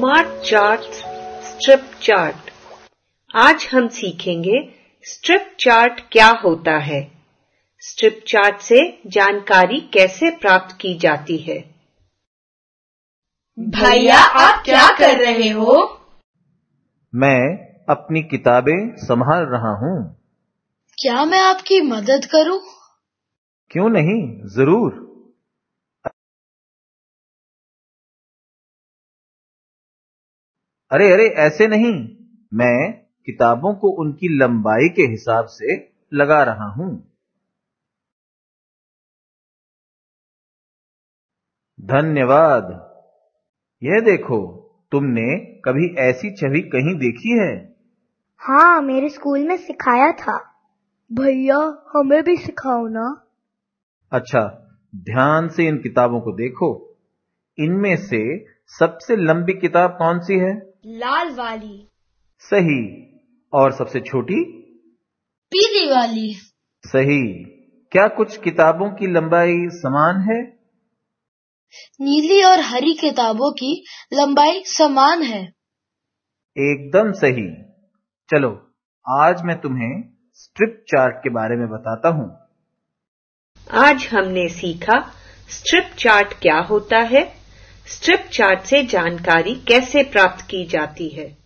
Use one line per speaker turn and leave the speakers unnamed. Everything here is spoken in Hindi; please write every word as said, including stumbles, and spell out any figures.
Smart charts strip chart. आज हम सीखेंगे स्ट्रिप चार्ट क्या होता है, स्ट्रिप चार्ट से जानकारी कैसे प्राप्त की जाती है।
भैया आप क्या कर रहे हो?
मैं अपनी किताबें संभाल रहा हूँ।
क्या मैं आपकी मदद करूं?
क्यों नहीं, जरूर। अरे अरे ऐसे नहीं, मैं किताबों को उनकी लंबाई के हिसाब से लगा रहा हूं। धन्यवाद। यह देखो, तुमने कभी ऐसी छवि कहीं देखी है?
हाँ, मेरे स्कूल में सिखाया था। भैया हमें भी सिखाओ ना।
अच्छा, ध्यान से इन किताबों को देखो। इनमें से सबसे लंबी किताब कौन सी है?
लाल वाली।
सही। और सबसे छोटी?
पीली वाली।
सही। क्या कुछ किताबों की लंबाई समान है?
नीली और हरी किताबों की लंबाई समान है।
एकदम सही। चलो, आज मैं तुम्हें स्ट्रिप चार्ट के बारे में बताता हूं।
आज हमने सीखा स्ट्रिप चार्ट क्या होता है, स्ट्रिप चार्ट से जानकारी कैसे प्राप्त की जाती है।